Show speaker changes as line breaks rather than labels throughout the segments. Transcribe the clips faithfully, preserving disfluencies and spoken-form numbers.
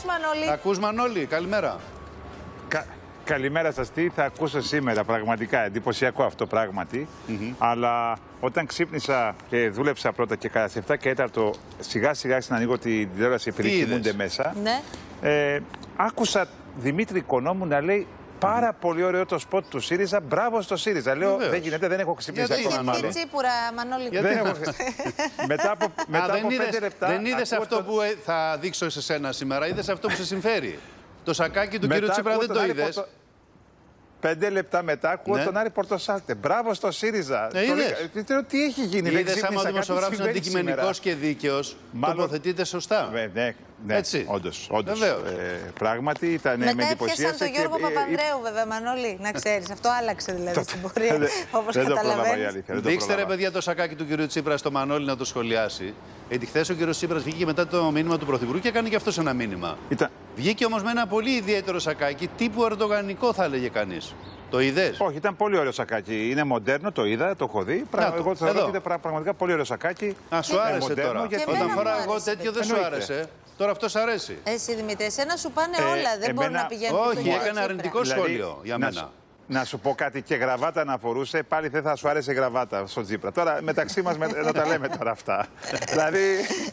Μανώλη.
Ακούς, Μανώλη, καλημέρα.
Κα... Καλημέρα σας. Τι θα ακούσω σήμερα, πραγματικά εντυπωσιακό αυτό πράγματι. Mm-hmm. Αλλά όταν ξύπνησα και δούλεψα πρώτα και κατά επτά και τέταρτο, σιγά σιγά άρχισα να ανοίγω την τηλεόραση επειδή κοιμούνται μέσα.
Ναι.
Ε, άκουσα Δημήτρη Οικονόμου να λέει πάρα πολύ ωραίο το σποτ του ΣΥΡΙΖΑ. Μπράβο στο ΣΥΡΙΖΑ. Λέω,
Βεβαίως.
δεν γίνεται, δεν έχω ξυπνήσει
Γιατί
ακόμα.
είχε τσίπουρα, Μανώλη.
Γιατί
έχω... μετά από, μετά
Α,
από
δεν
πέντε
είδες,
λεπτά.
δεν είδες αυτό
το...
που θα δείξω σε σένα σήμερα, είδες αυτό που σε συμφέρει. Το σακάκι του κύριου Τσίπρα δεν το είδες. Πορτο...
Πέντε λεπτά μετά ακούω ναι. τον Άρη Πορτοσάλτε. Μπράβο στο ΣΥΡΙΖΑ.
Ναι,
το... Τι έχει γίνει,
δεν είδες άμα ο δημοσιογράφος είναι αντικειμενικός και δίκαιος, Μάλλον... τοποθετείται σωστά.
Ναι, ναι, ναι.
Έτσι.
Όντως, όντως. Ε, πράγματι ήταν με εντυπωσίασε.
Μετά τον Γιώργο
και...
Παπανδρέου, βέβαια, Μανώλη, να ξέρεις. Αυτό άλλαξε δηλαδή στην πορεία, όπως καταλαβαίνεις.
Δείξτε ρε παιδιά το σακάκι του κυρίου Τσίπρα στο Μανώλη να το σχολιάσει. Γιατί χθες ο κύριος Τσίπρας βγήκε μετά το μήνυμα του Πρωθυπουργού και έκανε και αυτός ένα μήνυμα.
Ήταν...
Βγήκε όμως με ένα πολύ ιδιαίτερο σακάκι, τύπου ερντογανικό θα έλεγε κανείς. Το είδες?
Όχι, ήταν πολύ ωραίο σακάκι. Είναι μοντέρνο, το είδα, το έχω δει. Πραγμα... Εγώ θεωρώ ότι ήταν πραγματικά πολύ ωραίο σακάκι.
Α, σου άρεσε μοντέρνο, τώρα.
Γιατί...
Όταν φοράω εγώ τέτοιο δεν σου άρεσε. Τώρα αυτό σ' αρέσει.
Εσύ Δημήτρη, εσένα σου πάνε ε, όλα. Δεν εμένα... μπορούν να πηγαίνουν.
Όχι, έκανε αρνητικό σχόλιο δηλαδή, για μένα.
Να, να σου πω κάτι, και γραβάτα να φορούσε, πάλι δεν θα σου άρεσε γραβάτα στον Τσίπρα. Τώρα μεταξύ μας να τα λέμε τώρα αυτά. Δηλαδή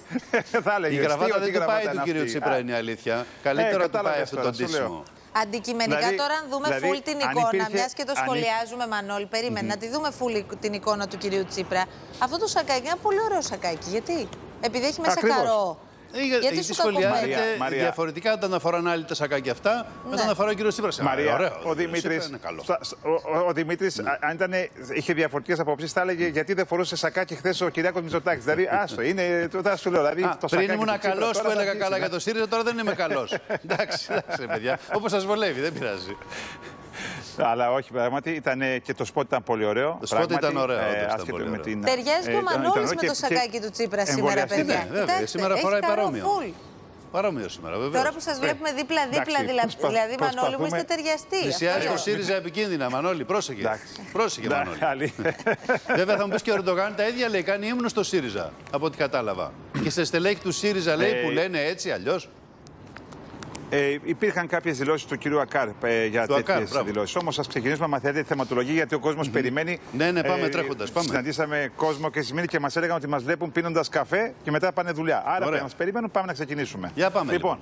θα έλεγε.
Η γραβάτα δεν του πάει του κύριου Τσίπρα, είναι η αλήθεια. Καλύτερα του πάει αυτό το ντύσιμο.
Αντικειμενικά δηλαδή, τώρα, αν δούμε δηλαδή, φουλ την εικόνα, υπήρχε, μιας και το σχολιάζουμε, αν... Μανώλη, περίμενε, mm-hmm. να τη δούμε φουλ την εικόνα του κυρίου Τσίπρα. Αυτό το σακάκι είναι ένα πολύ ωραίο σακάκι. Γιατί? Επειδή έχει μέσα
Ακριβώς.
καρό.
Ε, για, γιατί σου σχολιάζεται διαφορετικά όταν αφοράνε άλλοι τα σακάκια αυτά, ναι. όταν αφορά ο κύριος Τσίπρας.
Μαρία,
ωραίο,
ο Δημήτρης, ο, ο, ο Δημήτρης ναι. αν ήταν, είχε διαφορετικές απόψεις, θα έλεγε γιατί δεν φορούσε σακάκι χθες ο Κυριάκος Μητσοτάκης. Δηλαδή, άστο, είναι, τώρα σου λέω. Δηλαδή,
Α,
το
πριν ήμουν καλός που έλεγα
δεις,
καλά
ναι.
για το ΣΥΡΙΖΑ, τώρα δεν είμαι καλός. εντάξει, εντάξει, παιδιά. Όπως σας βολεύει, δεν πειράζει.
Αλλά όχι, πράγματι ήταν και το σποτ ήταν πολύ ωραίο.
Το σποτ ήταν ωραίο.
Ταιριάζει και ο Μανώλης με το σακάκι του Τσίπρα σήμερα, παιδιά.
Σήμερα φοράει παρόμοιο. Παρόμοιο σήμερα, βέβαια.
Τώρα που σας βλέπουμε δίπλα-δίπλα, δηλαδή, Μανώλη μου, είστε ταιριαστοί.
Πλησιάζει το ΣΥΡΙΖΑ επικίνδυνα, Μανώλη, πρόσεχε. Πρόσεχε, Μανώλη. Βέβαια, θα μου πεις και ο Ερντογάν τα ίδια λέει, κάνει ύμνο στο ΣΥΡΙΖΑ, από ό,τι κατάλαβα. Και σε στελέχη του ΣΥΡΙΖΑ λέει που λένε έτσι, αλλιώς.
Ε, υπήρχαν κάποιες δηλώσεις του κυρίου Ακάρ ε, για τέτοιες δηλώσεις. Όμως, ας ξεκινήσουμε να μαθαίνετε τη θεματολογία, γιατί ο κόσμος mm-hmm. περιμένει.
Ναι, ναι, πάμε ε, τρέχοντας. Πάμε.
Συναντήσαμε κόσμο και σημαίνει και μας έλεγαν ότι μας βλέπουν πίνοντας καφέ και μετά πάνε δουλειά. Άρα πρέπει να μας περιμένουν, πάμε να ξεκινήσουμε.
Για πάμε.
Λοιπόν,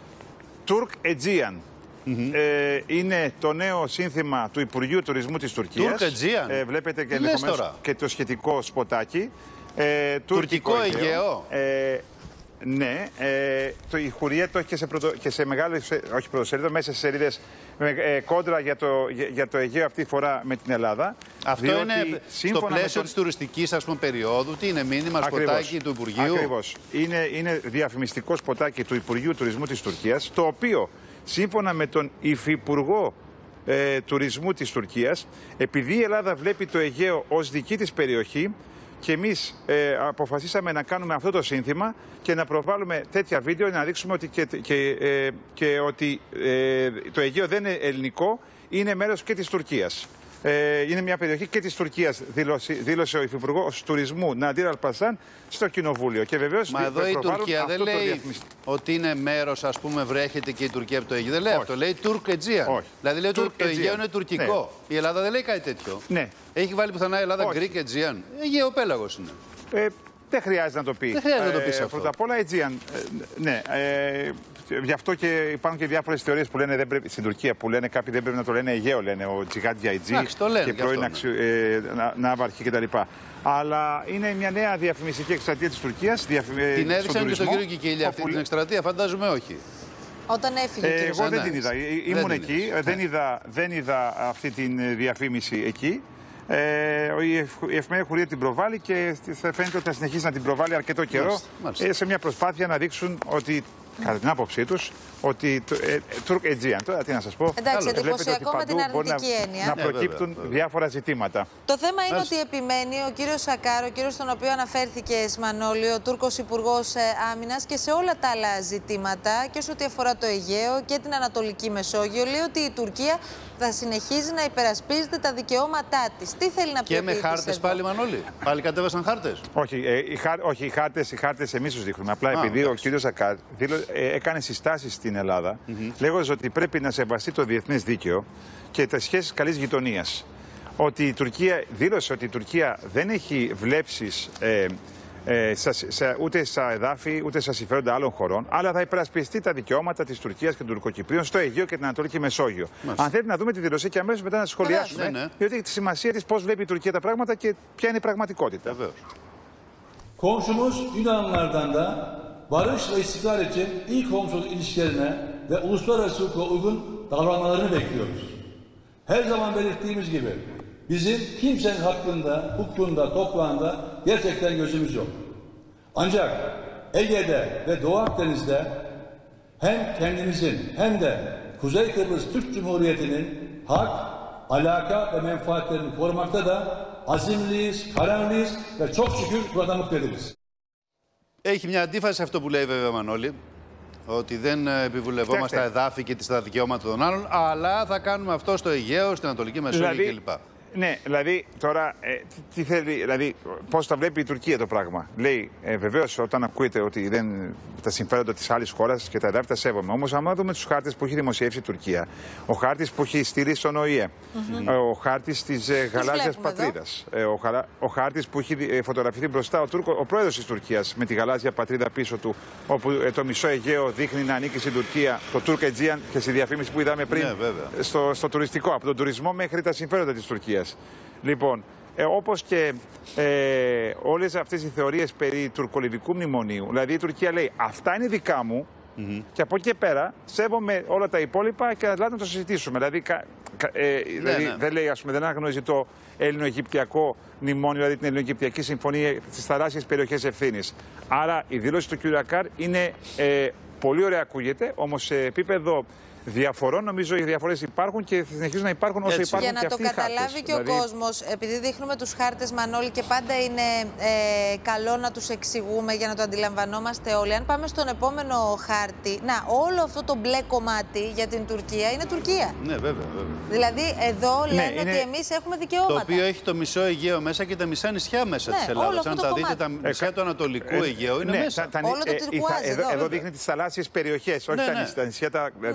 Turk Aegean. Mm-hmm. ε, είναι το νέο σύνθημα του Υπουργείου Τουρισμού της Τουρκίας.
Turk Aegean.
Ε, βλέπετε και, και το σχετικό σποτάκι. Ε,
τουρκικό Αιγαίο.
Ε, Ναι, ε, το, η Χουρία το έχει και σε, πρωτο, και σε μεγάλο, σε, όχι πρωτοσέλιδο, μέσα σε σελίδες ε, κόντρα για το, για, για το Αιγαίο αυτή τη φορά με την Ελλάδα.
Αυτό είναι στο πλαίσιο τον... της τουριστικής ας πούμε, περίοδου, τι είναι μήνυμα, σποτάκι του Υπουργείου.
Ακριβώς. Είναι, είναι διαφημιστικό σποτάκι του Υπουργείου Τουρισμού της Τουρκίας, το οποίο σύμφωνα με τον Υφυπουργό ε, Τουρισμού της Τουρκίας, επειδή η Ελλάδα βλέπει το Αιγαίο ως δική της περιοχή, και εμείς ε, αποφασίσαμε να κάνουμε αυτό το σύνθημα και να προβάλλουμε τέτοια βίντεο, να δείξουμε ότι, και, και, ε, και ότι ε, το Αιγαίο δεν είναι ελληνικό, είναι μέρος και της Τουρκίας. Ε, είναι μια περιοχή και της Τουρκίας, δήλωσε, δήλωσε ο Υφυπουργός Τουρισμού Ναντήρ Αλπασάν στο Κοινοβούλιο. Και βεβαίως,
μα εδώ η Τουρκία δεν λέει
διαφημισ...
ότι είναι μέρος, ας πούμε, βρέχεται και η Τουρκία από το Αιγαίο. Δεν λέει όχι. αυτό. Λέει Turk Aegean. Δηλαδή λέει ότι το Αιγαίο είναι τουρκικό. Ναι. Η Ελλάδα δεν λέει κάτι τέτοιο.
Ναι.
Έχει βάλει πουθενά η Ελλάδα Greek Aegean. Αιγαίο πέλαγος είναι.
Ε, δεν χρειάζεται να το πει.
Δεν χρειάζεται
ε,
να το πει αυτό.
Πρώτα απ' όλα Aegean. Ε, ναι. Ε, Γι' αυτό και υπάρχουν και διάφορες θεωρίες που λένε δεν πρέπει, στην Τουρκία που λένε κάποιοι δεν πρέπει να το λένε Αιγαίο, λένε ο Τζιγάντ Αιτζή και πρώην αξιο, ε, ναύαρχοι κτλ. Αλλά είναι μια νέα διαφημιστική εκστρατεία της Τουρκίας. Διαφημι...
Την έδειξαν και στον κύριο Κικίλια αυτή την εκστρατεία, φαντάζομαι όχι.
Όταν έφυγε.
Ε, εγώ δεν την είδα. Ήμουν δεν εκεί, δεν είδα, δεν είδα αυτή την διαφήμιση εκεί. Ε, η εφημερίδα Χουρία την προβάλλει και θα φαίνεται ότι θα συνεχίσει να την προβάλλει αρκετό καιρό. Μάλιστα, μάλιστα. Ε, σε μια προσπάθεια να δείξουν ότι, κατά την άποψή τους, ότι ε, Turk Aegean. Τώρα τι να σας πω.
Εντάξει, εντυπωσιακό με την αρνητική έννοια.
Να προκύπτουν ναι, βέβαια, βέβαια. διάφορα ζητήματα.
Το θέμα είναι Άς... ότι επιμένει ο κύριος Σακάρ, ο κύριος στον οποίο αναφέρθηκε Μανώλη, ο Τούρκος Υπουργός Άμυνας, και σε όλα τα άλλα ζητήματα, και σε ό,τι αφορά το Αιγαίο και την Ανατολική Μεσόγειο, λέει ότι η Τουρκία θα συνεχίζει να υπερασπίζεται τα δικαιώματά της. Τι θέλει να πει?
Και με χάρτες πάλι, Μανώλη. Πάλι κατέβασαν χάρτες.
Όχι, ε, οι, χά, όχι, οι χάρτες, οι χάρτες εμείς τους δείχνουμε. Απλά Α, επειδή εντάξει. ο κύριος Σακάρ έκανε συστάσεις στην Ελλάδα, mm-hmm. λέγοντας ότι πρέπει να σεβαστεί το διεθνές δίκαιο και τις σχέσεις καλής γειτονίας. Ότι η Τουρκία δήλωσε ότι η Τουρκία δεν έχει βλέψεις ε, ε, σα, σα, ούτε στα εδάφη ούτε στα συμφέροντα άλλων χωρών, αλλά θα υπερασπιστεί τα δικαιώματα της Τουρκίας και των Τουρκοκυπρίων στο Αιγαίο και την Ανατολική Μεσόγειο. Μάλιστα. Αν θέλετε να δούμε τη δήλωση και αμέσως μετά να σχολιάσουμε, ναι, ναι. διότι έχει τη σημασία της πώς βλέπει η Τουρκία τα πράγματα και ποια είναι η πραγματικότητα.
Βεβαίως.
Komşumuz Yunanlardan da barış ve istikrar için iyi komşuluk ilişkilerine ve uluslararası hukuka uygun davranmalarını bekliyoruz. Her zaman belirttiğimiz gibi bizim kimsenin hakkında, hukukunda, toprağında gerçekten gözümüz yok. Ancak Ege'de ve Doğu Akdeniz'de hem kendimizin hem de Kuzey Kıbrıs Türk Cumhuriyeti'nin hak, alaka ve menfaatlerini korumakta da azimliyiz, kararlıyız ve çok şükür burada mutluyuz.
Έχει μια αντίφαση αυτό που λέει βέβαια Μανώλη, ότι δεν επιβουλευόμαστε τα εδάφη και τα δικαιώματα των άλλων, αλλά θα κάνουμε αυτό στο Αιγαίο, στην Ανατολική Μεσόγειο δηλαδή, κλπ.
Ναι, δηλαδή τώρα ε, τι θέλει, δηλαδή πώς τα βλέπει η Τουρκία το πράγμα. Λέει ε, βεβαίως όταν ακούετε ότι δεν τα συμφέροντα της άλλης χώρας και τα εδάφη τα σέβομαι. Όμως άμα δούμε τους χάρτες που έχει δημοσιεύσει η Τουρκία, ο χάρτης που έχει στείλει στον Ο Ε Ε, mm-hmm. ο χάρτης της ε, γαλάζιας πατρίδας, ε, ο, χαρα, ο χάρτης που έχει ε, φωτογραφηθεί μπροστά ο, Τούρκο, ο πρόεδρος της Τουρκίας με τη γαλάζια πατρίδα πίσω του, όπου ε, το μισό Αιγαίο δείχνει να ανήκει στην Τουρκία, το Turk Aegean και στη διαφήμιση που είδαμε πριν ναι, στο, στο τουριστικό, από τον τουρισμό μέχρι τα συμφέροντα της Τουρκίας. Λοιπόν, ε, όπως και ε, όλες αυτές οι θεωρίες περί τουρκολιβικού μνημονίου, δηλαδή η Τουρκία λέει αυτά είναι δικά μου mm-hmm. και από εκεί και πέρα σέβομαι όλα τα υπόλοιπα και δηλαδή να το συζητήσουμε. Δηλαδή, κα, ε, ναι, δηλαδή ναι. δεν λέει, ας πούμε, δεν αναγνωρίζει το Έλληνο-Αιγυπτιακό μνημόνιο, δηλαδή την Έλληνο-Αιγυπτιακή συμφωνία στις θαλάσσιες περιοχές ευθύνης. Άρα η δήλωση του κ. Ακάρ είναι ε, πολύ ωραία, ακούγεται, όμως σε επίπεδο διαφορών, νομίζω οι διαφορές υπάρχουν και συνεχίζουν να υπάρχουν όσο
Έτσι.
υπάρχουν.
Για να
και
το καταλάβει και δηλαδή... ο κόσμος, επειδή δείχνουμε τους χάρτες Μανώλη και πάντα είναι ε, καλό να τους εξηγούμε για να το αντιλαμβανόμαστε όλοι. Αν πάμε στον επόμενο χάρτη, να, όλο αυτό το μπλε κομμάτι για την Τουρκία είναι Τουρκία.
Ναι, βέβαια. βέβαια.
Δηλαδή εδώ λένε
ναι, είναι...
ότι εμείς έχουμε δικαιώματα.
Το οποίο έχει το μισό Αιγαίο μέσα και τα μισά νησιά μέσα ναι, της Ελλάδας. Αν τα δείτε, τα νησιά του Ανατολικού ε, Αιγαίου είναι ναι, μέσα.
Τα, τα, όλο το τυρκουάζ
ε, εδώ, εδώ δείχνει τις θαλάσσιες περιοχές, όχι τα νησιά.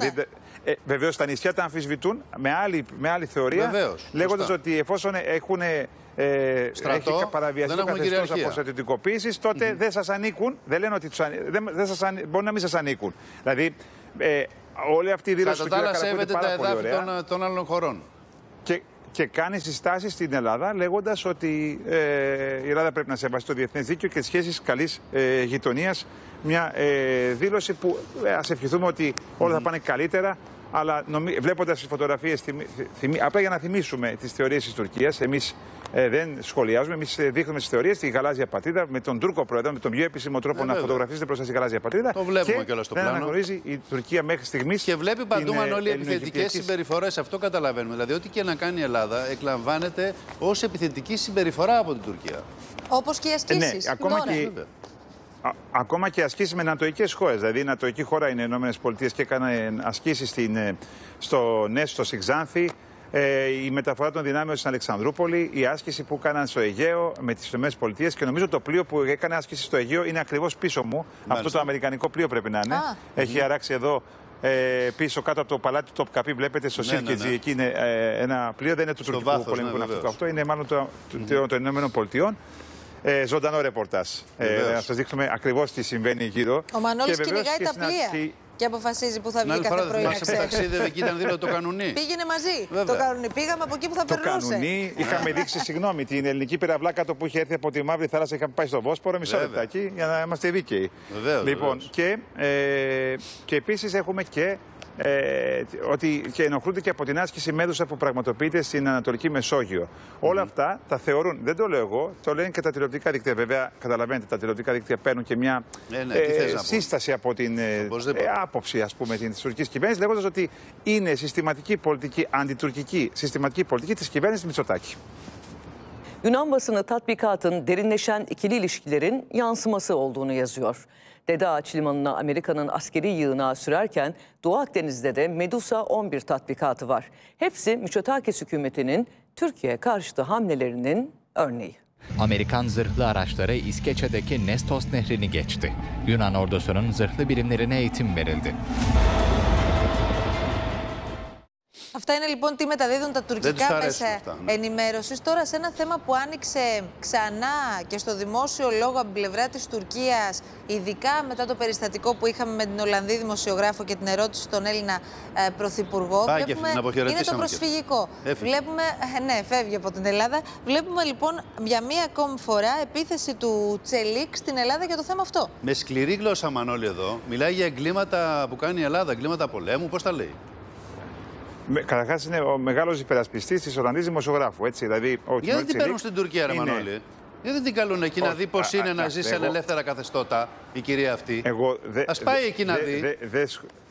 Ε, Βεβαίως τα νησιά τα αμφισβητούν με άλλη, με άλλη θεωρία, λέγοντας ότι εφόσον έχουν ε,
στρατό,
έχει παραβιαστεί το καθεστώς αποστρατιωτικοποίησης, τότε mm-hmm. δεν σας ανήκουν, δεν λένε ότι τους ανήκουν, δεν, δεν σας ανή, μπορεί να μην σας ανήκουν. Δηλαδή, ε, όλη αυτή η δήλωση του κ. Καρακώτη είναι πάρα πολύ ωραία.
Των, των άλλων χωρών.
Και, και κάνει συστάσεις στην Ελλάδα, λέγοντας ότι ε, η Ελλάδα πρέπει να σεβαστεί το διεθνές δίκαιο και τις σχέσεις καλής ε, γειτονίας. Μια ε, δήλωση που ε, ας ευχηθούμε ότι όλα mm-hmm. θα πάνε καλύτερα. Αλλά νομι... βλέποντας τις φωτογραφίες, θυμ... θυμ... απλά για να θυμίσουμε τις θεωρίες της Τουρκίας, εμείς ε, δεν σχολιάζουμε, εμείς δείχνουμε τις θεωρίες στη γαλάζια πατρίδα με τον Τούρκο πρόεδρο, με τον πιο επίσημο τρόπο ε, να φωτογραφίζεται μπροστά στη γαλάζια πατρίδα.
Το βλέπουμε και όλα στο
δεν
πλάνο.
αναγνωρίζει η Τουρκία μέχρι στιγμής.
Και βλέπει παντού όλοι οι επιθετικές συμπεριφορές. Αυτό καταλαβαίνουμε. Δηλαδή, ό,τι και να κάνει η Ελλάδα εκλαμβάνεται ως επιθετική συμπεριφορά από την Τουρκία.
Όπως και οι ασκήσεις.
Ε, ναι, ακόμα και... Α, ακόμα και ασκήσεις με νατοικές χώρες. Δηλαδή, η νατοική χώρα είναι οι Ηνωμένες Πολιτείες και έκανε ασκήσεις στην, στο Νέστο, στη Ξάνθη, ε, η μεταφορά των δυνάμεων στην Αλεξανδρούπολη, η άσκηση που έκαναν στο Αιγαίο με τις Ηνωμένες Πολιτείες και νομίζω το πλοίο που έκανε άσκηση στο Αιγαίο είναι ακριβώς πίσω μου. Μάλιστα. Αυτό το αμερικανικό πλοίο πρέπει να είναι. Α, Έχει mm. αράξει εδώ. Ε, πίσω κάτω από το παλάτι του Τοπκαπή, βλέπετε στο ναι, Σίρκετζι, ναι, ναι. εκεί είναι ε, ένα πλοίο, δεν είναι του τουρκικού πολεμικού ναι, ναυτικού. Αυτό είναι μάλλον των mm-hmm. το, Ηνωμένων Πολιτειών. Ε, ζωντανό ρεπορτάζ. Ε, να σας δείξουμε ακριβώς τι συμβαίνει γύρω.
Ο Μανώλης κυνηγάει τα πλοία και... και αποφασίζει που θα βγει κάθε πρωί.
Μας ταξίδευε και ήταν δίπλα το Κανουνί.
Πήγαινε μαζί. Βέβαια. Το Κανουνί. Πήγαμε από εκεί που θα
το
περνούσε.
Το Κανουνί είχαμε δείξει, συγγνώμη, την ελληνική πυραυλά κάτω που είχε έρθει από τη Μαύρη Θάλασσα. Είχαμε πάει στο Βόσπορο, μισό λεπτάκι για να είμαστε δίκαιοι. Βεβαίως, λοιπόν, βεβαίως. Και, ε, και επίσης έχουμε και. Ε, ότι και ενοχλούνται και από την άσκηση μέδουσα που πραγματοποιείται στην Ανατολική Μεσόγειο. Mm-hmm. Όλα αυτά τα θεωρούν, δεν το λέω εγώ, το λένε και τα τηλεοπτικά δίκτυα. Βέβαια, καταλαβαίνετε, τα τηλεοπτικά δίκτυα παίρνουν και μια ε, ναι, ε, σύσταση από την ε, ε, άποψη, ας πούμε, της τουρκικής κυβέρνησης, λέγοντας ότι είναι συστηματική πολιτική, αντιτουρκική συστηματική πολιτική της κυβέρνησης Μητσοτάκη.
Yunan basını tatbikatın derinleşen ikili ilişkilerin yansıması olduğunu yazıyor. Dede Ağaç Limanı'na Amerika'nın askeri yığınağı sürerken Doğu Akdeniz'de de Medusa on bir tatbikatı var. Hepsi Mitsotakis hükümetinin Türkiye karşıtı hamlelerinin örneği.
Amerikan zırhlı araçları İskeçe'deki Nestos Nehri'ni geçti. Yunan ordusunun zırhlı birimlerine eğitim verildi.
Αυτά είναι λοιπόν τι μεταδίδουν τα τουρκικά μέσα
αυτά, ναι.
ενημέρωσης. Τώρα σε ένα θέμα που άνοιξε ξανά και στο δημόσιο λόγο από την πλευρά της Τουρκίας, ειδικά μετά το περιστατικό που είχαμε με την Ολλανδή δημοσιογράφο και την ερώτηση στον Έλληνα ε, Πρωθυπουργό.
Πάει
Βλέπουμε,
και
είναι το προσφυγικό. Βλέπουμε, ε, ναι, φεύγει από την Ελλάδα. Βλέπουμε λοιπόν για μία ακόμη φορά επίθεση του Τσελίκ στην Ελλάδα για το θέμα αυτό.
Με σκληρή γλώσσα, Μανώλη, εδώ. Μιλάει για εγκλήματα που κάνει η Ελλάδα, εγκλήματα πολέμου. Πώς τα λέει?
Καταρχάς είναι ο μεγάλος υπερασπιστής της Ολλανδής δημοσιογράφου. Έτσι, δηλαδή,
γιατί δεν την παίρνουν στην Τουρκία, ρε είναι... Μανώλη? Γιατί δεν την καλούν εκεί να δει πώς είναι α, να ζει σε εγώ... ελεύθερα καθεστώτα η κυρία αυτή?
Εγώ, δε,
Ας πάει δε, εκεί να
δε,
δει.
Δε, δε,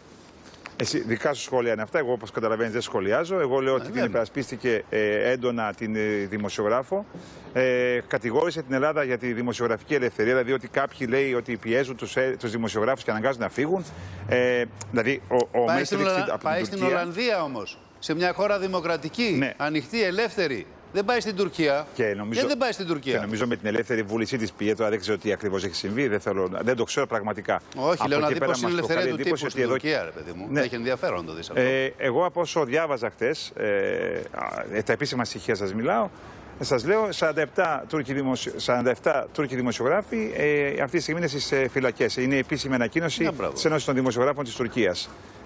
εσύ, δικά σου σχόλια είναι αυτά. Εγώ, όπως καταλαβαίνεις, δεν σχολιάζω. Εγώ λέω ε, ότι βέβαια. την υπερασπίστηκε ε, έντονα την ε, δημοσιογράφο. Ε, κατηγόρησε την Ελλάδα για τη δημοσιογραφική ελευθερία. Δηλαδή ότι κάποιοι λέει ότι πιέζουν τους, ε, τους δημοσιογράφους και αναγκάζουν να φύγουν. Ε, δηλαδή, ο, ο
πάει στην, Ολα... πάει στην Ολλανδία όμως. Σε μια χώρα δημοκρατική, ναι. ανοιχτή, ελεύθερη. Δεν πάει στην Τουρκία.
Και νομίζω,
Γιατί δεν πάει στην Τουρκία?
Και νομίζω με την ελεύθερη βούλησή της πήγε. Τώρα δεν ξέρω τι ακριβώς έχει συμβεί. Δεν, θέλω, δεν το ξέρω πραγματικά.
Όχι,
από
λέω να δει πώς είναι η ελευθερία του τύπου στην
εδώ...
Τουρκία, ρε παιδί μου. Ναι. Έχει ενδιαφέρον να το δεις αυτό.
Ε, εγώ από όσο διάβαζα χτες, ε, τα επίσημα στοιχεία σας μιλάω, σας λέω σαράντα επτά Τούρκοι, δημοσιο... σαράντα επτά Τούρκοι δημοσιογράφοι ε, αυτή τη στιγμή είναι στις ε, φυλακές. Είναι η επίσημη ανακοίνωση της Ένωσης των Δημοσιογράφων της Τουρκίας.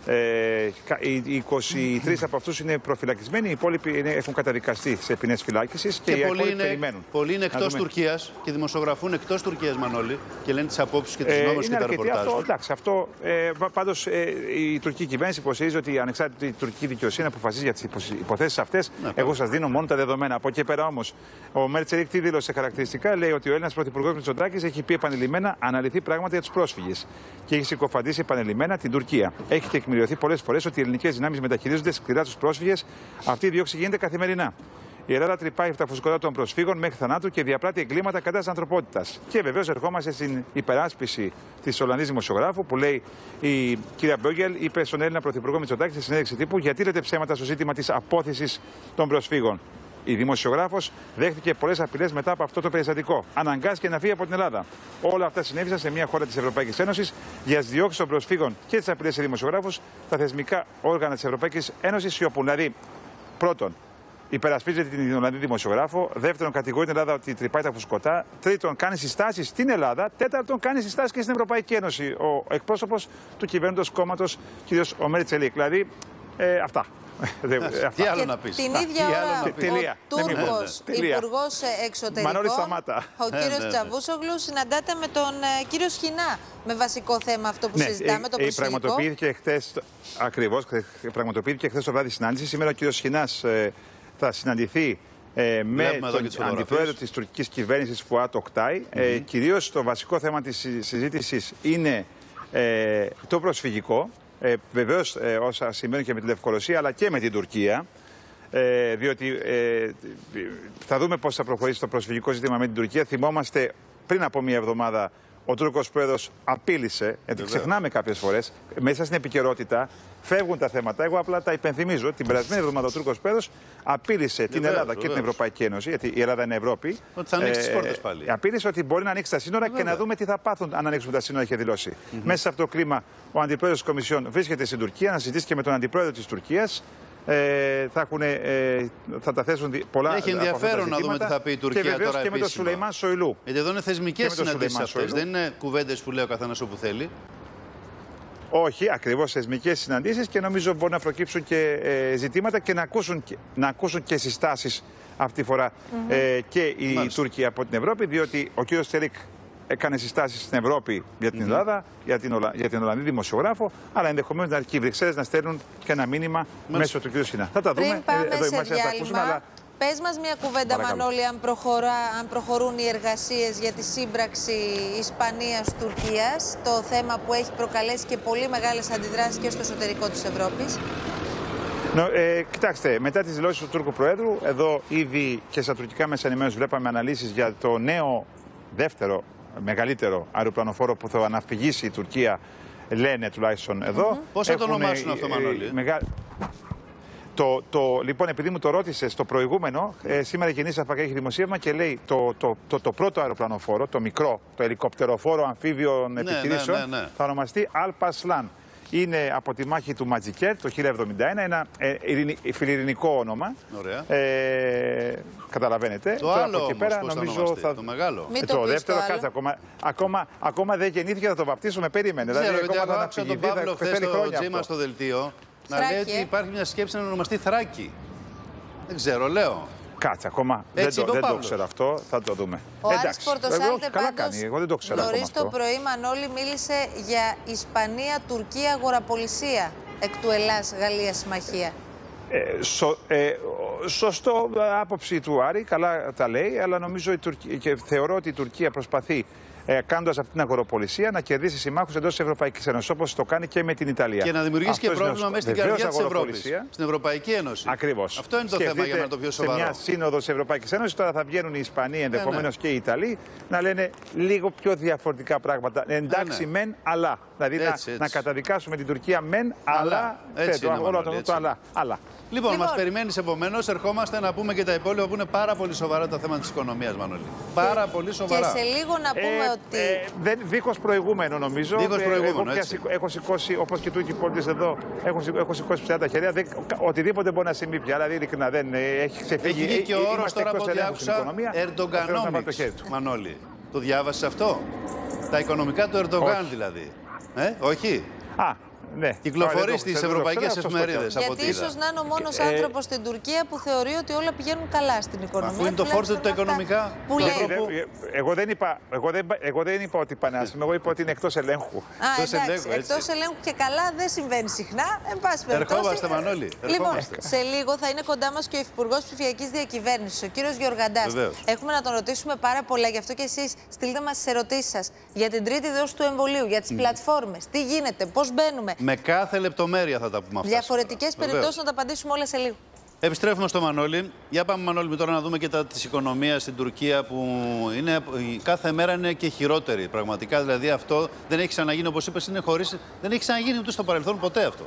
Ε, οι είκοσι τρεις από αυτούς είναι προφυλακισμένοι, οι υπόλοιποι είναι, έχουν καταδικαστεί σε ποινές φυλάκισης και, και οι υπόλοιποι περιμένουν.
Πολλοί είναι εκτός Τουρκίας και δημοσιογραφούν εκτός Τουρκίας, Μανώλη, και λένε τις απόψεις και τις γνώμες ε, και τα ρεπορτάζ.
Αυτό, εντάξει, αυτό, ε, πάντως ε, η τουρκική κυβέρνηση υποστηρίζει ότι η ανεξάρτητη τουρκική δικαιοσύνη αποφασίζει για τις υποθέσεις αυτές. Ναι, εγώ σας δίνω μόνο τα δεδομένα. Από εκεί πέρα όμως, ο Μέρτσελικ τι δήλωσε χαρακτηριστικά? Λέει ότι ο Έλληνας Πρωθυπουργός Μητσοτάκης έχει πει επανειλημμένα αναλυθεί πράγματα για τους πρόσφυγες και έχει συκοφαντήσει επανειλημμένα την Τουρκία. Έχει τεκμηριωθεί πολλές φορές ότι οι ελληνικές δυνάμεις μεταχειρίζονται σκληρά τους πρόσφυγες. Αυτή η δίωξη γίνεται καθημερινά. Η Ελλάδα τρυπάει τα φουσκωτά των προσφύγων μέχρι θανάτου και διαπράττει εγκλήματα κατά της ανθρωπότητας. Και βεβαίως ερχόμαστε στην υπεράσπιση της Ολλανδής δημοσιογράφου που λέει η κυρία Μπρόγκελ, είπε στον Έλληνα Πρωθυπουργό Μητσοτάκη στη συνέντευξη τύπου, γιατί λέτε ψέματα στο ζήτημα της απόθεσης των προσφύγων. Η δημοσιογράφος δέχτηκε πολλές απειλές μετά από αυτό το περιστατικό. Αναγκάστηκε να φύγει από την Ελλάδα. Όλα αυτά συνέβησαν σε μια χώρα της Ευρωπαϊκής Ένωσης. Για τις διώξεις των προσφύγων και τις απειλές σε δημοσιογράφους, τα θεσμικά όργανα της Ευρωπαϊκής Ένωσης σιωπούν. Δηλαδή, πρώτον, υπερασπίζεται την Ολλανδή δημοσιογράφο. Δεύτερον, κατηγορεί την Ελλάδα ότι τρυπάει τα φουσκωτά. Τρίτον, κάνει συστάσεις στην Ελλάδα. Τέταρτον, κάνει συστάσεις και στην Ευρωπαϊκή Ένωση. Ο εκπρόσωπος του κυβερνώντος κόμματος, κ. ο Μέρτσελικ. Δηλαδή, ε, αυτά.
Τι άλλο να πεις?
Την ίδια ώρα ο Τούρκος Υπουργός Εξωτερικών, ο κύριος Τσαβούσογλου, συναντάται με τον κύριο Σχοινά με βασικό θέμα αυτό που συζητάμε, το προσφυγικό.
Πραγματοποιήθηκε χθες, ακριβώς, πραγματοποιήθηκε χθες το βράδυ συνάντηση. Σήμερα ο κύριος Σχοινάς θα συναντηθεί Ε, με τον αντιπρόεδρο της τουρκικής κυβέρνησης Φουάτ Οκτάι. Mm-hmm. ε, κυρίως το βασικό θέμα της συζήτησης είναι ε, το προσφυγικό. Ε, βεβαίως ε, όσα σημαίνουν και με τη Λευκορωσία αλλά και με την Τουρκία. Ε, διότι ε, θα δούμε πώς θα προχωρήσει το προσφυγικό ζήτημα με την Τουρκία. Θυμόμαστε πριν από μία εβδομάδα ο Τούρκος πρόεδρος απείλησε, γιατί ξεχνάμε κάποιες φορές, μέσα στην επικαιρότητα φεύγουν τα θέματα. Εγώ απλά τα υπενθυμίζω. Την περασμένη εβδομάδα ο Τούρκος πρόεδρος απείλησε Βεβαίως, την Ελλάδα Βεβαίως. και την Ευρωπαϊκή Ένωση, γιατί η Ελλάδα είναι Ευρώπη.
Ότι θα ανοίξει τις πόρτες πάλι.
Απείλησε ότι μπορεί να ανοίξει τα σύνορα Βεβαίως. και να δούμε τι θα πάθουν αν ανοίξουν τα σύνορα, είχε δηλώσει. Mm-hmm. Μέσα σε αυτό το κλίμα, ο αντιπρόεδρος της Κομισιόν βρίσκεται στην Τουρκία να συζητήσει και με τον αντιπρόεδρο της Τουρκίας. Ε, θα, έχουν, ε, θα τα θέσουν πολλά.
Έχει ενδιαφέρον να δούμε τι θα πει η Τουρκία
και
τώρα επίσημα.
Και με τον Σουλεϊμάν Σοϊλού.
Γιατί εδώ είναι θεσμικές συναντήσεις αυτές, δεν είναι κουβέντες που λέει ο καθένας όπου θέλει.
Όχι, ακριβώς θεσμικές συναντήσεις και νομίζω μπορεί να προκύψουν και ε, ζητήματα και να ακούσουν και, να ακούσουν και συστάσεις αυτή τη φορά mm-hmm. ε, και οι Μάλιστα. Τούρκοι από την Ευρώπη, διότι ο κύριος Τσελίκ έκανε συστάσεις στην Ευρώπη για την mm-hmm. Ελλάδα, για την, Ολα... για την Ολλανδή δημοσιογράφο, αλλά ενδεχομένως να αρχίσει οι Βρυξέλλες να στέλνουν και ένα μήνυμα Μάλιστα. μέσω του κ. Σχοινά. Θα τα δούμε.
Πριν πάμε
Εδώ
σε διάλειμμα, ακούσουμε, αλλά... πες μας μια κουβέντα, Παρακαλώ. Μανώλη, αν, προχωρά, αν προχωρούν οι εργασίες για τη σύμπραξη Ισπανίας-Τουρκίας, το θέμα που έχει προκαλέσει και πολύ μεγάλες αντιδράσεις και στο εσωτερικό της Ευρώπης.
No, ε, κοιτάξτε, μετά τις δηλώσεις του Τούρκου Προέδρου, εδώ ήδη και στα τουρκικά μέσα ενημέρωση βλέπαμε αναλύσεις για το νέο δεύτερο μεγαλύτερο αεροπλανοφόρο που θα αναφυγήσει η Τουρκία, λένε τουλάχιστον εδώ.
Mm-hmm. Πώς θα το ονομάσουν αυτό, Μανώλη?
Μεγα... Το, το, λοιπόν, επειδή μου το ρώτησε στο προηγούμενο, ε, σήμερα η Γενής Αφακά έχει δημοσίευμα και λέει το, το, το, το πρώτο αεροπλανοφόρο, το μικρό, το ελικοπτεροφόρο αμφίβιων ναι, επιχειρήσεων, ναι, ναι, ναι. θα ονομαστεί Al-Paslan. Είναι από τη μάχη του Ματζικέρ το χίλια εβδομήντα ένα, ένα ε, φιλιρινικό όνομα. Ωραία. Ε, καταλαβαίνετε.
Το Τώρα, άλλο
από εκεί πέρα,
όμως,
νομίζω
θα... το μεγάλο.
Μην
το,
το
δεύτερο,
το
κάτσε, ακόμα, ακόμα, ακόμα δεν γεννήθηκε, θα το βαπτίσουμε, περίμενε.
Ξέρω,
δηλαδή,
γιατί
ακόμα
εγώ άκουσα τον Παύλο χθες στο Τζίμα στο δελτίο να λέει ότι υπάρχει μια σκέψη να ονομαστεί Θράκη. Δεν ξέρω, λέω.
Κάτσε, ακόμα δεν, το, δεν το ξέρω αυτό, θα το δούμε.
Ο Άρης Πορτοσάλτε πάντως,
εγώ δεν το ξέρω
νωρίς το πρωί, Μανώλη, μίλησε για Ισπανία-Τουρκία αγοραπολισία εκ του Ελλάς-Γαλλίας συμμαχία.
Ε, σο, ε, σωστό άποψη του Άρη, καλά τα λέει, αλλά νομίζω η Τουρκία, και θεωρώ ότι η Τουρκία προσπαθεί Ε, κάνοντας αυτή την αγοραπολισία, να κερδίσει συμμάχους εντός της Ευρωπαϊκής Ένωσης, όπως το κάνει και με την Ιταλία.
Και να δημιουργήσει
Αυτός
και πρόβλημα μέσα στην καρδιά της Ευρώπης. Στην Ευρωπαϊκή Ένωση.
Ακριβώς.
Αυτό είναι το
Σκεφτείτε,
θέμα για μένα το πιο σοβαρό.
Σε μια σύνοδο της Ευρωπαϊκής Ένωσης, τώρα θα βγαίνουν οι Ισπανοί, ενδεχομένως ναι, ναι. και οι Ιταλοί, να λένε λίγο πιο διαφορετικά πράγματα. Εντάξει, ναι, ναι. μεν, αλλά. Δηλαδή έτσι, να, έτσι. να καταδικάσουμε την Τουρκία μεν, αλλά.
Έτσι είναι,
όλο το, το αλλά. αλλά.
Λοιπόν, λοιπόν. μας περιμένεις επομένως, ερχόμαστε να πούμε και τα υπόλοιπα που είναι πάρα πολύ σοβαρά τα θέματα της οικονομίας, Μανώλη. Πάρα πολύ σοβαρά.
Και σε λίγο να πούμε
ε,
ότι.
Ε, δεν, δίχως προηγούμενο νομίζω.
Δίχως προηγούμενο,
εγώ
έτσι.
έχω σηκώσει, όπως και τούτοι οι πολίτες εδώ, έχω, έχω σηκώσει ψηλά τα χέρια. Δεν, οτιδήποτε μπορεί να συμβεί πια. Δηλαδή, ειλικρινά δεν έχει ξεφύγει.
Έχει και ο όρος τώρα από ό,τι άκουσα, Ερντογκανόμιξ, Μανώλη. Το διάβασες αυτό? Τα οικονομικά του Ερντογάν δηλαδή. Ε, όχι.
Α, ναι.
Κυκλοφορεί στις ευρωπαϊκές εφημερίδες.
Γιατί ίσως να είναι ο μόνος ε, άνθρωπος στην Τουρκία που θεωρεί ότι όλα πηγαίνουν καλά στην οικονομία.
Αφού είναι το φόρτο του οικονομικά.
Που λέει.
Εγώ δεν είπα, εγώ δεν, εγώ δεν είπα ότι πανάσχημα, εγώ είπα ότι είναι εκτός ελέγχου.
Α, εντάξει, εκτός ελέγχου και καλά δεν συμβαίνει συχνά. Εν πάση περιπτώσει.
Ερχόμαστε, Μανώλη.
Λοιπόν, σε λίγο θα είναι κοντά μας και ο Υφυπουργός Ψηφιακής Διακυβέρνησης, ο κύριος Γεωργαντάς. Έχουμε να τον ρωτήσουμε πάρα πολλά, γι' αυτό και εσείς στείλτε μας τις ερωτήσεις σας για την τρίτη δόση του εμβολίου, για τις mm. πλατφόρμες, τι γίνεται, πώς μπαίνουμε.
Με κάθε λεπτομέρεια θα τα πούμε αυτά.
Διαφορετικές περιπτώσεις να τα απαντήσουμε όλα σε λίγο.
Επιστρέφουμε στο Μανώλη. Για πάμε, Μανώλη, τώρα να δούμε και τα της οικονομίας στην Τουρκία που είναι, κάθε μέρα είναι και χειρότερη. Πραγματικά, δηλαδή αυτό δεν έχει ξαναγίνει, όπως είπες, είναι χωρίς, δεν έχει ξαναγίνει ούτε στο παρελθόν ποτέ αυτό.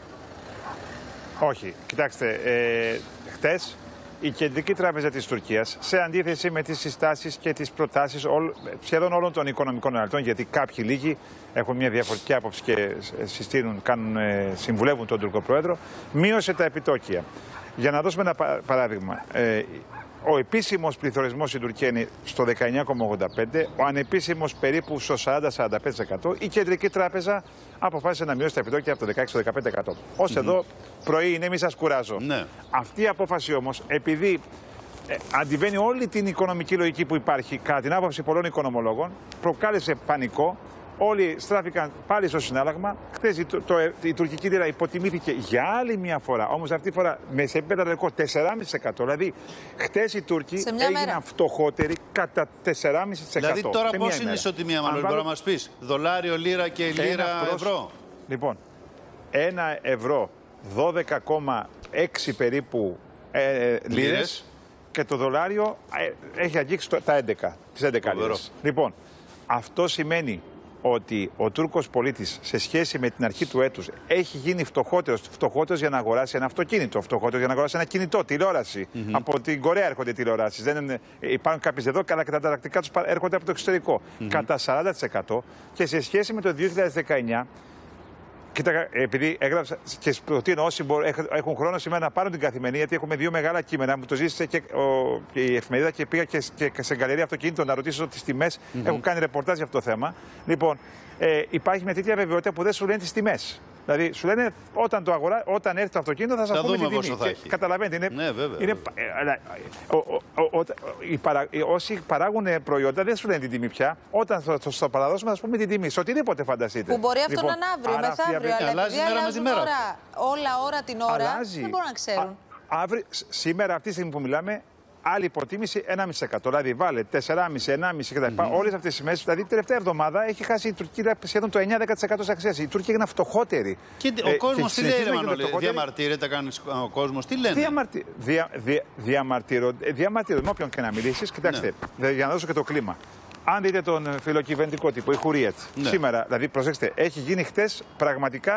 Όχι. Κοιτάξτε, ε, χτες η Κεντρική Τράπεζα της Τουρκίας, σε αντίθεση με τις συστάσεις και τις προτάσεις όλ, σχεδόν όλων των οικονομικών αναλυτών, γιατί κάποιοι λίγοι έχουν μια διαφορετική άποψη και συστήνουν, κάνουν, συμβουλεύουν τον Τουρκο Πρόεδρο, μείωσε τα επιτόκια. Για να δώσουμε ένα παράδειγμα, ε, ο επίσημος πληθωρισμός στην Τουρκία είναι στο δεκαεννιά κόμμα ογδόντα πέντε, ο ανεπίσημος περίπου στο σαράντα με σαράντα πέντε τοις εκατό. Η Κεντρική Τράπεζα αποφάσισε να μειώσει τα επιτόκια από το δεκαέξι στο δεκαπέντε τοις εκατό. Ως mm-hmm. εδώ πρωί είναι, μη σας κουράζω. Ναι. Αυτή η απόφαση όμως, επειδή ε, αντιβαίνει όλη την οικονομική λογική που υπάρχει, κατά την άποψη πολλών οικονομολόγων, προκάλεσε πανικό. Όλοι στράφηκαν πάλι στο συνάλλαγμα. Χθες η, το, το, η τουρκική λίρα υποτιμήθηκε για άλλη μια φορά. Όμως αυτή τη φορά με σε επίπεδο ρεκόρ τέσσερα κόμμα πέντε τοις εκατό. Δηλαδή, χθες οι Τούρκοι έγιναν φτωχότεροι κατά τέσσερα κόμμα πέντε τοις εκατό.
Δηλαδή, τώρα πώς είναι η ισοτιμία, Μανώλη, μπορεί να μας πεις? Δολάριο, λίρα και λίρα, προς... ευρώ.
Λοιπόν, ένα ευρώ, δώδεκα κόμμα έξι περίπου ε, λίρες, και το δολάριο ε, έχει αγγίξει τα έντεκα, τις έντεκα λίρες. Λοιπόν, αυτό σημαίνει ότι ο Τούρκος πολίτης σε σχέση με την αρχή του έτους έχει γίνει φτωχότερος, φτωχότερος για να αγοράσει ένα αυτοκίνητο, φτωχότερος για να αγοράσει ένα κινητό, τηλεόραση. Mm-hmm. Από την Κορέα έρχονται τηλεοράσεις. Δεν είναι, υπάρχουν κάποιες εδώ, αλλά και τα ανταλλακτικά τους έρχονται από το εξωτερικό. Mm-hmm. Κατά σαράντα τοις εκατό και σε σχέση με το δύο χιλιάδες δεκαεννιά. Κοίτα, επειδή έγραψα και προτείνω όσοι έχουν χρόνο σήμερα να πάρουν την καθημερινή, γιατί έχουμε δύο μεγάλα κείμενα. Μου το ζήτησε και, ο, και η εφημερίδα και πήγα και, και σε γκαλερία αυτοκίνητων να ρωτήσω τις τιμές. Mm-hmm. Έχουν κάνει ρεπορτάζ για αυτό το θέμα. Λοιπόν, ε, υπάρχει μια τέτοια βεβαιότητα που δεν σου λένε τις τιμές. Δηλαδή, σου λένε όταν, το αγορά, όταν έρθει το αυτοκίνητο θα σας πούμε την τιμή. Και, καταλαβαίνετε, είναι, ναι, βέβαια, είναι, βέβαια. Ο, ο, ο, ο, οι παρα, όσοι παράγουν προϊόντα δεν σου λένε την τιμή πια. Όταν θα το, το παραδώσουμε θα σας πούμε την τιμή. Σε οτιδήποτε φανταστείτε.
Που μπορεί αυτό
λοιπόν,
να είναι αύριο, μεθαύριο, αλλά
αλλάζει μέρα με τη μέρα.
Ώρα, όλα ώρα την ώρα, αλλάζει. Δεν μπορούν να ξέρουν. Α,
αύριο, σήμερα, αυτή τη στιγμή που μιλάμε, άλλη υποτίμηση ένα κόμμα πέντε τοις εκατό. Δηλαδή, βάλε τέσσερα κόμμα πέντε, ένα κόμμα πέντε κτλ. Mm-hmm. Όλες αυτές τις σημαίες, δηλαδή, την τελευταία εβδομάδα έχει χάσει η Τουρκία σχεδόν το εννιά με δέκα τοις εκατό της αξίας. Οι Τούρκοι έγιναν φτωχότεροι.
Και ε, ο κόσμος τι λέει, Μανώλη, διαμαρτύρεται, κάνει ο κόσμος, τι λένε?
Διαμαρτι... Δια... Δια... Διαμαρτύρονται, διαμαρτύρονται με όποιον και να μιλήσεις. Κοιτάξτε, ναι. για να δώσω και το κλίμα. Αν δείτε τον φιλοκυβερνητικό τύπο, η Χουριέτ, ναι. σήμερα, δηλαδή, προσέξτε, έχει γίνει χτες πραγματικά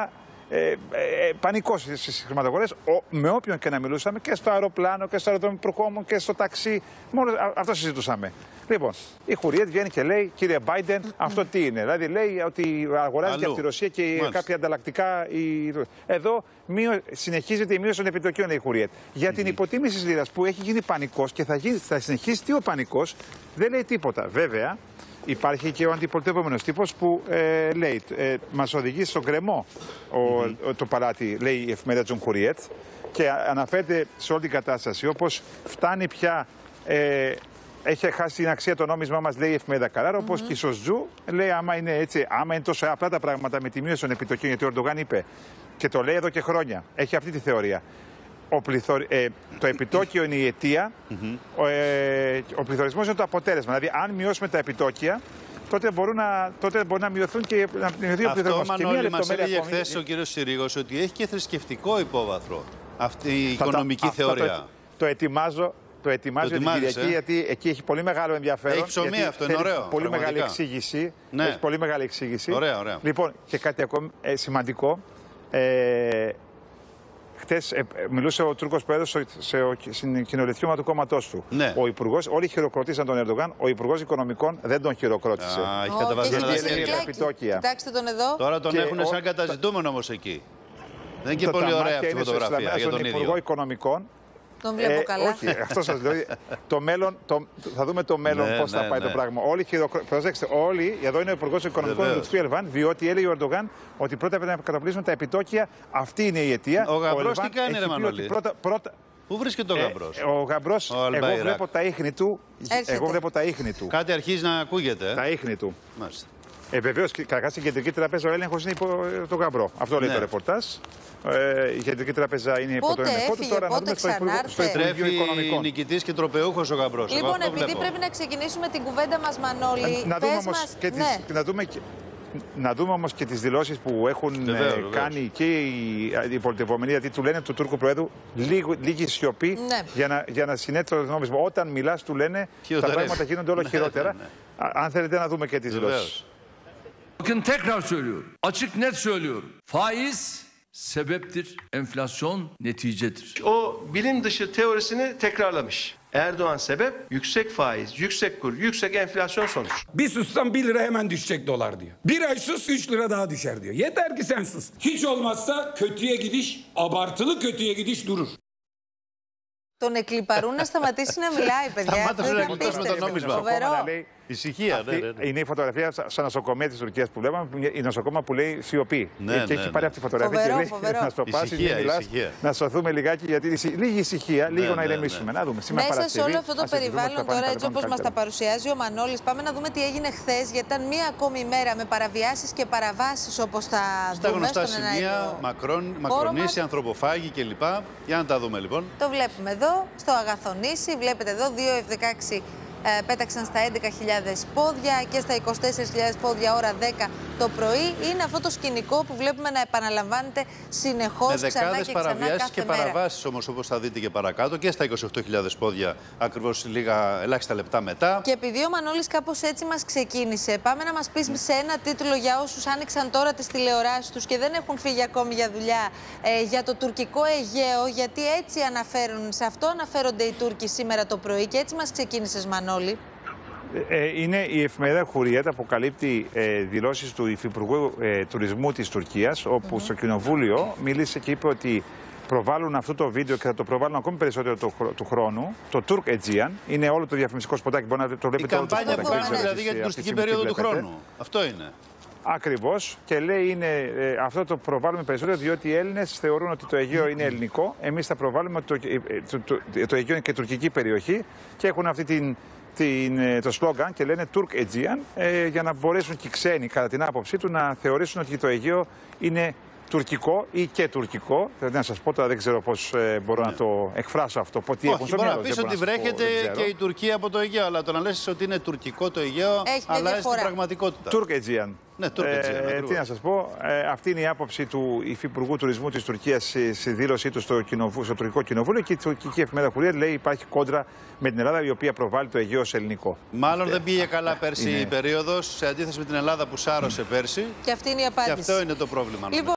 ε, ε, πανικός στις χρηματαγορές, με όποιον και να μιλούσαμε, και στο αεροπλάνο και στο αεροδρόμιο προκόμων και στο ταξί. Μόνο αυτό συζητούσαμε. Λοιπόν, η Χουριέτ βγαίνει και λέει, κύριε Biden, αυτό τι είναι? Δηλαδή λέει ότι αγοράζεται από τη Ρωσία και Μάλιστα. κάποια ανταλλακτικά. Η... Εδώ μείω... συνεχίζεται η μείωση των επιτοκίων, λέει η Χουριέτ. Για την mm-hmm. υποτίμηση της λίρας που έχει γίνει πανικός και θα, γίνει, θα συνεχίσει τι ο πανικός, δεν λέει τίποτα. Βέβαια, υπάρχει και ο αντιπολιτευόμενος τύπος που ε, λέει, ε, μας οδηγεί στον κρεμό ο, mm-hmm. ο, το παλάτι, λέει η εφημερίδα Τζουμχουριέτ, και αναφέρεται σε όλη την κατάσταση, όπως φτάνει πια. Ε, Έχει χάσει την αξία το νόμισμά μας, λέει η εφημερίδα Καράρα, όπως mm-hmm. και η Σοστζού λέει, άμα είναι έτσι, άμα είναι τόσο απλά τα πράγματα με τη μείωση των επιτοκίων, γιατί ο Ερντογάν είπε, και το λέει εδώ και χρόνια, έχει αυτή τη θεωρία. Ο πληθω... ε, το επιτόκιο είναι η αιτία, mm-hmm. ο, ε, ο πληθωρισμός είναι το αποτέλεσμα. Δηλαδή, αν μειώσουμε τα επιτόκια, τότε, μπορούν να, τότε μπορεί να μειωθούν και να μειωθεί ο πληθωρισμός. Αυτό,
Μανώλη, μας έλεγε χθες ο κύριος Συρίγος ότι έχει και θρησκευτικό υπόβαθρο αυτή η οικονομική
το,
θεωρία.
Το, το ετοιμάζω. Το ετοιμάζω το την Κυριακή, ε? γιατί εκεί έχει πολύ μεγάλο ενδιαφέρον.
Έχει ψωμί αυτό, είναι ωραίο.
Πολύ μεγάλη εξήγηση.
Ναι.
Έχει πολύ μεγάλη εξήγηση.
Ωραία, ωραία.
Λοιπόν, και κάτι ακόμη ε, σημαντικό. Ε, Χτες ε, μιλούσε ο Τούρκος Πρόεδρος στην κοινοβουλευτική του κόμματός του.
Ναι.
Ο Υπουργός, όλοι χειροκροτήσαν τον Ερντογάν. Ο Υπουργός Οικονομικών δεν τον χειροκρότησε.
Α, έχει καταβάλει
ένα επιτόκια. Κοιτάξτε τον εδώ.
Τώρα τον
και
έχουν
ο...
σαν καταζητούμενο όμως εκεί. Δεν είναι και πολύ ωραία αυτή η φωτογραφία για τον ίδιο.
Υπουργό Οικονομικών.
Τον βλέπω ε, καλά.
Όχι, αυτό σας λέω. Το μέλλον, το, θα δούμε το μέλλον ναι, πώς ναι, θα πάει ναι. το πράγμα. Όλοι χειροκρο... Προσέξτε, όλοι, εδώ είναι ο Υπουργός Οικονομικών του Λουτσφί Ελβάν, διότι έλεγε ο Ερντογάν ότι πρώτα πρέπει να καταπλήσουν τα επιτόκια. Αυτή είναι η αιτία.
Ο Γαμπρός τι κάνει, ρε Μανώλη?
Πρώτα, πρώτα...
Πού βρίσκεται ο Γαμπρός?
Ε, ο Γαμπρός, ο εγώ βλέπω τα ίχνη του.
Έρχεται.
Εγώ βλέπω τα ίχνη του.
Κάτι αρχίζει να ακούγεται.
Τα ίχνη του.
Μάλιστα.
Ε, Βεβαίως, καταρχάς στην Κεντρική Τράπεζα ο έλεγχος είναι υπό τον Γαμπρό. Αυτό λέει ναι. το ρεπορτάζ. Ε, η Κεντρική Τράπεζα είναι υπό τον έλεγχο του. Τώρα
πότε
να δούμε στο Υπουργείο Οικονομικών.
Νικητής και τροπεούχος ο Γαμπρός.
Λοιπόν, επειδή βλέπω. πρέπει να ξεκινήσουμε την κουβέντα μας, Μανώλη.
Να δούμε,
όμως,
μας, και
ναι.
τις, να δούμε και, να δούμε όμως και τις δηλώσεις που έχουν
βεβαίως,
ε,
βεβαίως.
κάνει και οι, οι πολιτευόμενοι, γιατί του λένε του Τούρκου Προέδρου λίγη, λίγη σιωπή ναι. για να, για να συνέτει το νόμισμα. Όταν μιλάς, του λένε τα πράγματα γίνονται όλο χειρότερα. Αν θέλετε να δούμε και τις δηλώσεις.
Bakın tekrar söylüyorum. Açık net söylüyorum. Faiz sebeptir. Enflasyon neticedir.
O bilim dışı teorisini tekrarlamış. Erdoğan sebep, yüksek faiz, yüksek kur, yüksek enflasyon sonuç.
Bir sussam bir lira hemen düşecek dolar diyor. Bir ay sus üç lira daha düşer diyor. Yeter ki sen sus. Hiç olmazsa kötüye gidiş, abartılı kötüye gidiş durur.
Τον εκλιπαρούν να σταματήσει να μιλάει, παιδιά.
Σταμάτησε να γλιτώσει με το νόμισμα.
Φοβερό.
Ησυχία, ναι, ναι, ναι.
Είναι η φωτογραφία στα νοσοκομεία της Τουρκίας που βλέπαμε, η νοσοκόμα που λέει σιωπή.
Ναι,
και
ναι,
έχει
ναι.
πάρει αυτή τη φωτογραφία
φοβερό,
και λέει
φοβερό.
να σοπάσεις,
ησυχία,
μην μιλάς,
ησυχία.
να σωθούμε λιγάκι, γιατί λίγη ησυχία, λίγο
ναι,
να
ναι,
ηρεμήσουμε.
Ναι.
Να δούμε. Σήμερα
Μέσα
Παρασκευή,
σε όλο αυτό το περιβάλλον τώρα, έτσι όπως μας τα παρουσιάζει ο Μανώλης, πάμε να δούμε τι έγινε χθες, γιατί ήταν μία ακόμη ημέρα με παραβιάσεις και παραβάσεις, όπως θα
Στα
δούμε
γνωστά
στον
σημεία, Μακρόν, Μακρονήσι, ανθρωποφάγοι κλπ. Για να τα δούμε λοιπόν.
Το βλέπουμε εδώ, στο Αγαθονήσι, βλέπετε εδώ, δύο εφ δεκαέξι ε, πέταξαν στα έντεκα χιλιάδες πόδια και στα είκοσι τέσσερις χιλιάδες πόδια ώρα δέκα το πρωί. Είναι αυτό το σκηνικό που βλέπουμε να επαναλαμβάνεται συνεχώς ξανά και ξανά κάθε μέρα.
Και παραβάσεις όμως, όπως θα δείτε και παρακάτω, και στα είκοσι οκτώ χιλιάδες πόδια ακριβώς λίγα ελάχιστα λεπτά μετά.
Και επειδή ο Μανώλης κάπως έτσι μας ξεκίνησε, πάμε να μας πεις σε ένα τίτλο για όσους άνοιξαν τώρα τις τηλεοράσεις τους και δεν έχουν φύγει ακόμη για δουλειά, ε, για το τουρκικό Αιγαίο, γιατί έτσι αναφέρουν, σε αυτό αναφέρονται οι Τούρκοι σήμερα το πρωί και έτσι μας ξεκίνησες, Μανώλη.
Ε, είναι η εφημερίδα Χουριέτ, αποκαλύπτει ε, δηλώσεις του Υφυπουργού ε, Τουρισμού της Τουρκίας, όπου mm-hmm. στο Κοινοβούλιο μίλησε και είπε ότι προβάλλουν αυτό το βίντεο και θα το προβάλλουν ακόμη περισσότερο του, του χρόνου. Το Turk Aegean είναι όλο το διαφημιστικό σποτάκι. Μπορεί να το βλέπετε όλο το σποτάκι.
Η καμπάνια που κάνει δηλαδή για την τουριστική περίοδο του χρόνου. Αυτό είναι.
Ακριβώς. Και λέει είναι, ε, αυτό το προβάλλουμε περισσότερο διότι οι Έλληνες θεωρούν ότι το Αιγαίο είναι ελληνικό. Εμείς θα προβάλλουμε ότι το, το, το, το, το Αιγαίο είναι και τουρκική περιοχή και έχουν αυτή την, την, το σλόγγαν και λένε Turk Aegean ε, για να μπορέσουν και οι ξένοι κατά την άποψή του να θεωρήσουν ότι το Αιγαίο είναι τουρκικό ή και τουρκικό. Δηλαδή να σας πω τώρα, δεν ξέρω πώς ε, μπορώ ναι. να το εκφράσω αυτό. Τι
Όχι,
έχουν στο
μπορώ
μυαλό,
να πεις ότι βρέχεται και η Τουρκία από το Αιγαίο, αλλά το να λες ότι είναι τουρκικό το Αιγαίο αλλάζει την πραγματικότητα.
Turk Aegean.
Ναι, Turk Aegean,
ε, τι να σας πω, ε, αυτή είναι η άποψη του Υφυπουργού Τουρισμού της Τουρκίας στη, στη δήλωσή του στο, κοινοβου, στο τουρκικό κοινοβούλιο και η τουρκική εφημερίδα Χουριέτ λέει υπάρχει κόντρα με την Ελλάδα η οποία προβάλλει το Αιγαίο ως ελληνικό.
Μάλλον δεν πήγε καλά πέρσι είναι... η περίοδος σε αντίθεση με την Ελλάδα που σάρωσε πέρσι.
Και αυτή είναι η απάντηση.
Και αυτό είναι το πρόβλημα.
Λοιπόν,